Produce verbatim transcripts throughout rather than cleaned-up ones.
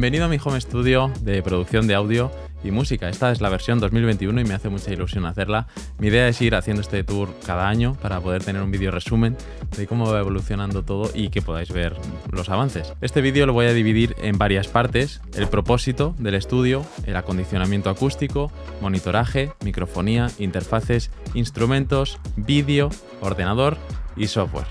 Bienvenido a mi home studio de producción de audio y música. Esta es la versión dos mil veintiuno y me hace mucha ilusión hacerla. Mi idea es ir haciendo este tour cada año para poder tener un vídeo resumen de cómo va evolucionando todo y que podáis ver los avances. Este vídeo lo voy a dividir en varias partes: el propósito del estudio, el acondicionamiento acústico, monitoraje, microfonía, interfaces, instrumentos, vídeo, ordenador y software.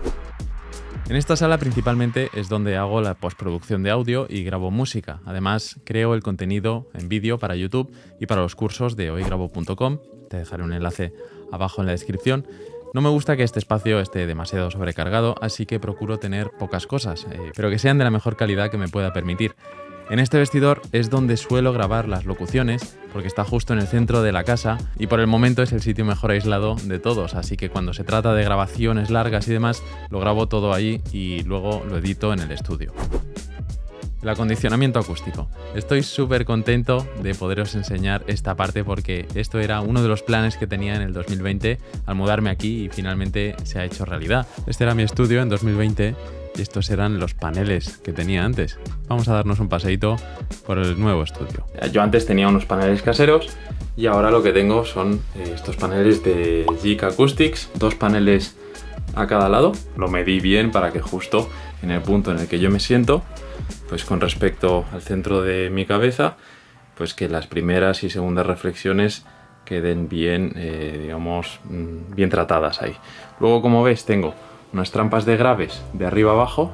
En esta sala principalmente es donde hago la postproducción de audio y grabo música. Además, creo el contenido en vídeo para YouTube y para los cursos de hoy grabo punto com. Te dejaré un enlace abajo en la descripción. No me gusta que este espacio esté demasiado sobrecargado, así que procuro tener pocas cosas, eh, pero que sean de la mejor calidad que me pueda permitir. En este vestidor es donde suelo grabar las locuciones, porque está justo en el centro de la casa y por el momento es el sitio mejor aislado de todos, así que cuando se trata de grabaciones largas y demás, lo grabo todo allí y luego lo edito en el estudio. El acondicionamiento acústico. Estoy súper contento de poderos enseñar esta parte porque esto era uno de los planes que tenía en el dos mil veinte al mudarme aquí y finalmente se ha hecho realidad. Este era mi estudio en dos mil veinte y estos eran los paneles que tenía antes. Vamos a darnos un paseíto por el nuevo estudio. Yo antes tenía unos paneles caseros y ahora lo que tengo son estos paneles de Jig Acoustics, dos paneles a cada lado. Lo medí bien para que justo en el punto en el que yo me siento, pues con respecto al centro de mi cabeza, pues que las primeras y segundas reflexiones queden bien, eh, digamos, bien tratadas ahí. Luego, como ves, tengo unas trampas de graves de arriba abajo,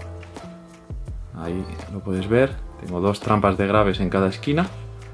ahí lo puedes ver, tengo dos trampas de graves en cada esquina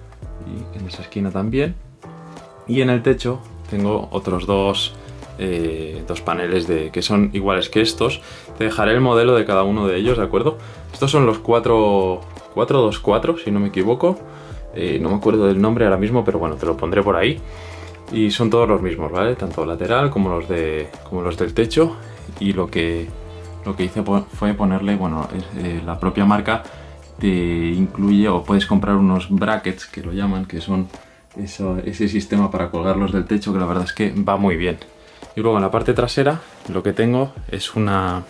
y en esa esquina también, y en el techo tengo otros dos, eh, dos paneles de, que son iguales que estos. Te dejaré el modelo de cada uno de ellos, ¿de acuerdo? Estos son los cuatro dos cuatro, si no me equivoco, eh, no me acuerdo del nombre ahora mismo, pero bueno, te lo pondré por ahí. Y son todos los mismos, ¿vale? Tanto lateral como los, de, como los del techo. Y lo que, lo que hice fue ponerle, bueno, eh, la propia marca te incluye, o puedes comprar unos brackets que lo llaman, que son eso, ese sistema para colgarlos del techo, que la verdad es que va muy bien. Y luego en la parte trasera lo que tengo es una,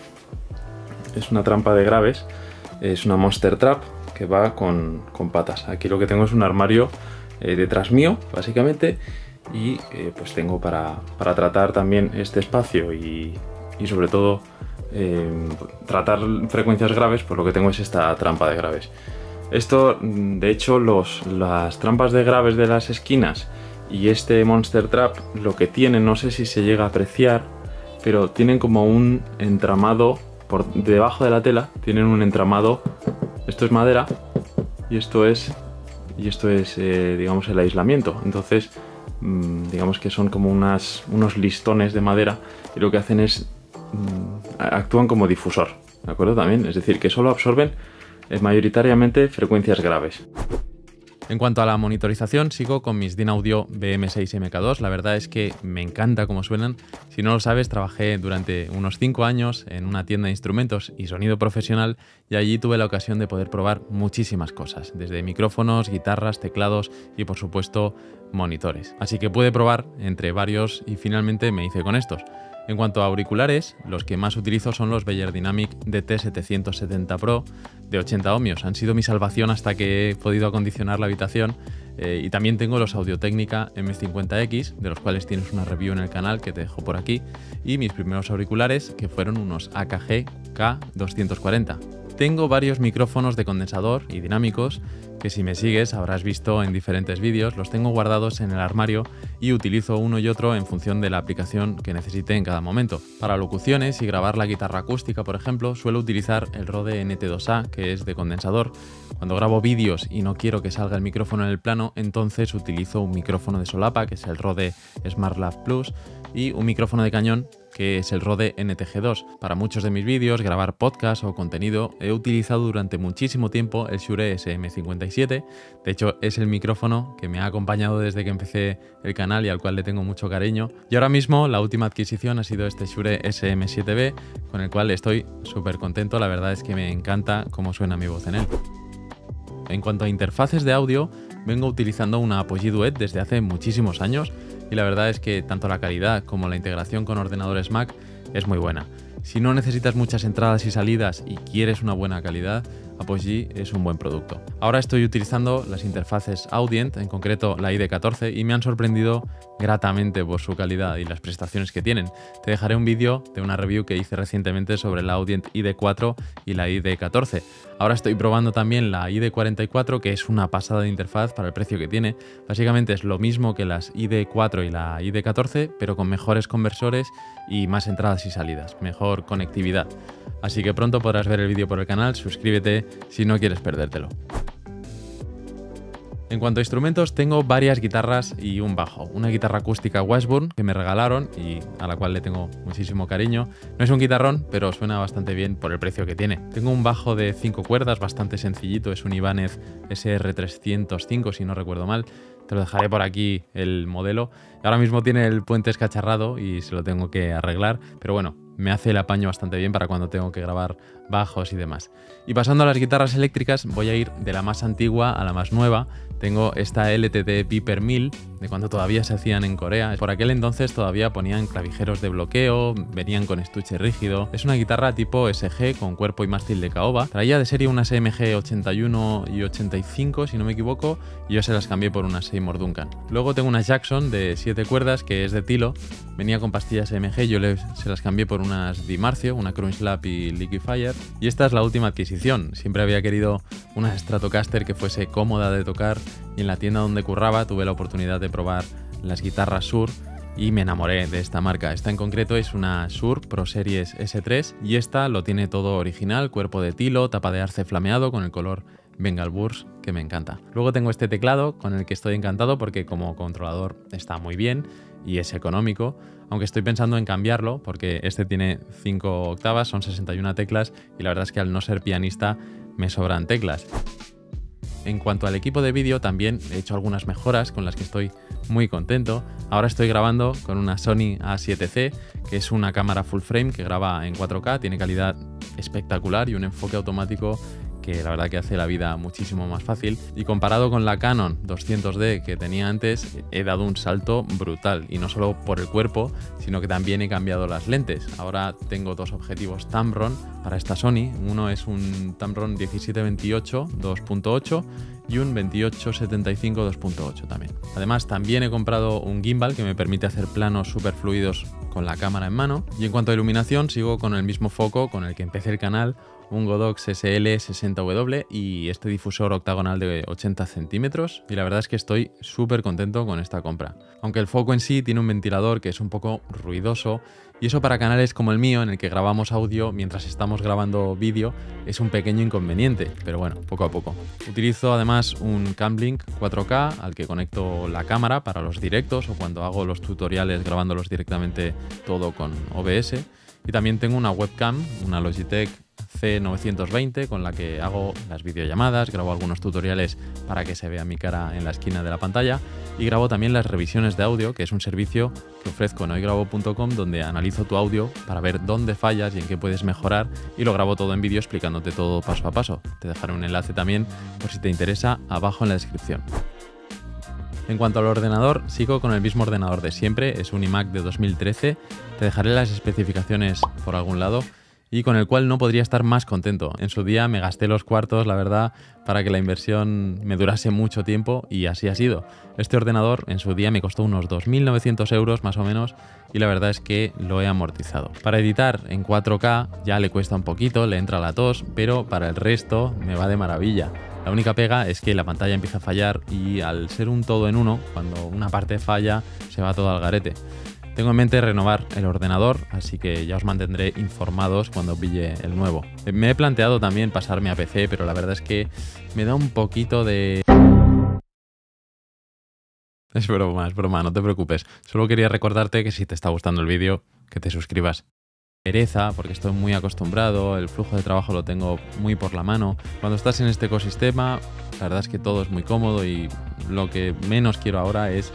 es una trampa de graves, es una Monster Trap que va con, con patas. Aquí lo que tengo es un armario eh, detrás mío, básicamente, y eh, pues tengo para, para tratar también este espacio y y sobre todo eh, tratar frecuencias graves, pues lo que tengo es esta trampa de graves. Esto, de hecho, los, las trampas de graves de las esquinas y este Monster Trap lo que tienen, no sé si se llega a apreciar, pero tienen como un entramado por debajo de la tela, tienen un entramado, esto es madera y esto es, y esto es eh, digamos el aislamiento. Entonces mmm, digamos que son como unas, unos listones de madera y lo que hacen es actúan como difusor, ¿de acuerdo? También, es decir, que solo absorben eh, mayoritariamente frecuencias graves. En cuanto a la monitorización, sigo con mis Dynaudio B M seis M K dos. La verdad es que me encanta cómo suenan. Si no lo sabes, trabajé durante unos cinco años en una tienda de instrumentos y sonido profesional y allí tuve la ocasión de poder probar muchísimas cosas, desde micrófonos, guitarras, teclados y por supuesto monitores. Así que pude probar entre varios y finalmente me hice con estos. En cuanto a auriculares, los que más utilizo son los Beyerdynamic D T setecientos setenta Pro de ochenta ohmios. Han sido mi salvación hasta que he podido acondicionar la habitación. Eh, y también tengo los Audio-Technica M cincuenta X, de los cuales tienes una review en el canal que te dejo por aquí. Y mis primeros auriculares, que fueron unos A K G K doscientos cuarenta. Tengo varios micrófonos de condensador y dinámicos que si me sigues habrás visto en diferentes vídeos. Los tengo guardados en el armario y utilizo uno y otro en función de la aplicación que necesite en cada momento. Para locuciones y grabar la guitarra acústica, por ejemplo, suelo utilizar el Rode N T dos A, que es de condensador. Cuando grabo vídeos y no quiero que salga el micrófono en el plano, entonces utilizo un micrófono de solapa, que es el Rode SmartLav Plus, y un micrófono de cañón, que es el Rode N T G dos. Para muchos de mis vídeos, grabar podcast o contenido, he utilizado durante muchísimo tiempo el Shure S M cincuenta y siete. De hecho, es el micrófono que me ha acompañado desde que empecé el canal y al cual le tengo mucho cariño. Y ahora mismo la última adquisición ha sido este Shure S M siete B, con el cual estoy súper contento. La verdad es que me encanta cómo suena mi voz en él. En cuanto a interfaces de audio, vengo utilizando una Apogee Duet desde hace muchísimos años y la verdad es que tanto la calidad como la integración con ordenadores Mac es muy buena. Si no necesitas muchas entradas y salidas y quieres una buena calidad, Apogee es un buen producto. Ahora estoy utilizando las interfaces Audient, en concreto la I D catorce, y me han sorprendido gratamente por su calidad y las prestaciones que tienen. Te dejaré un vídeo de una review que hice recientemente sobre la Audient I D cuatro y la I D catorce. Ahora estoy probando también la I D cuarenta y cuatro, que es una pasada de interfaz para el precio que tiene. Básicamente es lo mismo que las I D cuatro y la I D catorce, pero con mejores conversores y más entradas y salidas, mejor conectividad. Así que pronto podrás ver el vídeo por el canal, suscríbete si no quieres perdértelo. En cuanto a instrumentos, tengo varias guitarras y un bajo. Una guitarra acústica Washburn que me regalaron y a la cual le tengo muchísimo cariño. No es un guitarrón, pero suena bastante bien por el precio que tiene. Tengo un bajo de cinco cuerdas, bastante sencillito, es un Ibanez S R trescientos cinco si no recuerdo mal. Te lo dejaré por aquí el modelo. Ahora mismo tiene el puente escacharrado y se lo tengo que arreglar, pero bueno, me hace el apaño bastante bien para cuando tengo que grabar bajos y demás. Y pasando a las guitarras eléctricas, voy a ir de la más antigua a la más nueva. Tengo esta L T D Piper mil, de cuando todavía se hacían en Corea. Por aquel entonces todavía ponían clavijeros de bloqueo, venían con estuche rígido. Es una guitarra tipo S G con cuerpo y mástil de caoba. Traía de serie unas M G ochenta y uno y ochenta y cinco, si no me equivoco, y yo se las cambié por unas Seymour Duncan. Luego tengo una Jackson de siete cuerdas, que es de tilo. Venía con pastillas M G, yo les, se las cambié por unas Di Marcio, una Crunch Lab y Liquifier. Y esta es la última adquisición. Siempre había querido una Stratocaster que fuese cómoda de tocar, y en la tienda donde curraba tuve la oportunidad de probar las guitarras Shure y me enamoré de esta marca. Esta en concreto es una Shure Pro Series S tres y esta lo tiene todo original, cuerpo de tilo, tapa de arce flameado con el color Bengal Burst, que me encanta. Luego tengo este teclado con el que estoy encantado porque como controlador está muy bien y es económico, aunque estoy pensando en cambiarlo porque este tiene cinco octavas, son sesenta y una teclas y la verdad es que al no ser pianista me sobran teclas. En cuanto al equipo de vídeo, también he hecho algunas mejoras con las que estoy muy contento. Ahora estoy grabando con una Sony A siete C, que es una cámara full frame que graba en cuatro K, tiene calidad espectacular y un enfoque automático que la verdad que hace la vida muchísimo más fácil. Y comparado con la Canon doscientos D que tenía antes, he dado un salto brutal. Y no solo por el cuerpo, sino que también he cambiado las lentes. Ahora tengo dos objetivos Tamron para esta Sony. Uno es un Tamron diecisiete veintiocho dos punto ocho y un veintiocho setenta y cinco dos punto ocho también. Además, también he comprado un gimbal que me permite hacer planos súper fluidos con la cámara en mano. Y en cuanto a iluminación, sigo con el mismo foco con el que empecé el canal, un Godox S L sesenta W y este difusor octagonal de ochenta centímetros, y la verdad es que estoy súper contento con esta compra. Aunque el foco en sí tiene un ventilador que es un poco ruidoso, y eso para canales como el mío, en el que grabamos audio mientras estamos grabando vídeo, es un pequeño inconveniente, pero bueno, poco a poco. Utilizo además un Camlink cuatro K al que conecto la cámara para los directos o cuando hago los tutoriales grabándolos directamente todo con O B S. Y también tengo una webcam, una Logitech C novecientos veinte, con la que hago las videollamadas, grabo algunos tutoriales para que se vea mi cara en la esquina de la pantalla y grabo también las revisiones de audio, que es un servicio que ofrezco en hoygrabo punto com, donde analizo tu audio para ver dónde fallas y en qué puedes mejorar, y lo grabo todo en vídeo explicándote todo paso a paso. Te dejaré un enlace también por si te interesa abajo en la descripción. En cuanto al ordenador, sigo con el mismo ordenador de siempre, es un iMac de dos mil trece, te dejaré las especificaciones por algún lado, y con el cual no podría estar más contento. En su día me gasté los cuartos, la verdad, para que la inversión me durase mucho tiempo y así ha sido. Este ordenador en su día me costó unos dos mil novecientos euros más o menos y la verdad es que lo he amortizado. Para editar en cuatro K ya le cuesta un poquito, le entra la tos, pero para el resto me va de maravilla. La única pega es que la pantalla empieza a fallar y al ser un todo en uno, cuando una parte falla se va todo al garete. Tengo en mente renovar el ordenador, así que ya os mantendré informados cuando pille el nuevo. Me he planteado también pasarme a P C, pero la verdad es que me da un poquito de... Es broma, es broma, no te preocupes. Solo quería recordarte que si te está gustando el vídeo, que te suscribas. Pereza, porque estoy muy acostumbrado, el flujo de trabajo lo tengo muy por la mano. Cuando estás en este ecosistema, la verdad es que todo es muy cómodo y lo que menos quiero ahora es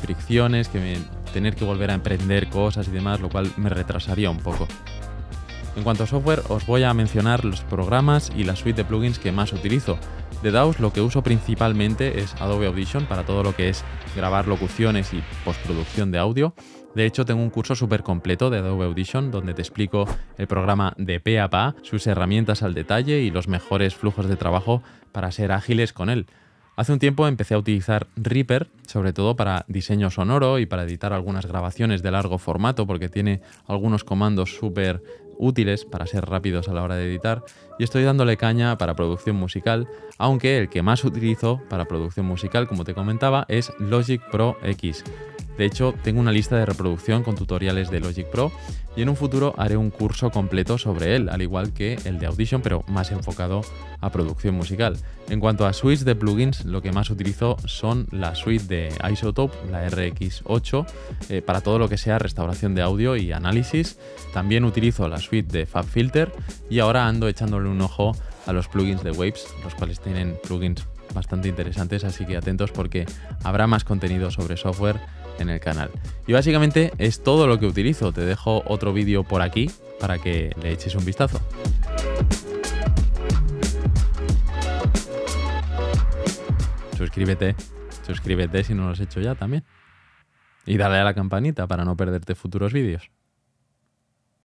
fricciones, que me, tener que volver a emprender cosas y demás, lo cual me retrasaría un poco. En cuanto a software, os voy a mencionar los programas y la suite de plugins que más utilizo. De D A Ws lo que uso principalmente es Adobe Audition para todo lo que es grabar locuciones y postproducción de audio. De hecho, tengo un curso súper completo de Adobe Audition donde te explico el programa de pe a pa, sus herramientas al detalle y los mejores flujos de trabajo para ser ágiles con él. Hace un tiempo empecé a utilizar Reaper, sobre todo para diseño sonoro y para editar algunas grabaciones de largo formato, porque tiene algunos comandos súper útiles para ser rápidos a la hora de editar, y estoy dándole caña para producción musical, aunque el que más utilizo para producción musical, como te comentaba, es Logic Pro X. De hecho, tengo una lista de reproducción con tutoriales de Logic Pro y en un futuro haré un curso completo sobre él, al igual que el de Audition, pero más enfocado a producción musical. En cuanto a suites de plugins, lo que más utilizo son la suite de iZotope, la erre equis ocho, eh, para todo lo que sea restauración de audio y análisis. También utilizo la suite de FabFilter y ahora ando echándole un ojo a los plugins de Waves, los cuales tienen plugins bastante interesantes, así que atentos porque habrá más contenido sobre software en el canal. Y básicamente es todo lo que utilizo. Te dejo otro vídeo por aquí para que le eches un vistazo. Suscríbete, suscríbete si no lo has hecho ya también. Y dale a la campanita para no perderte futuros vídeos.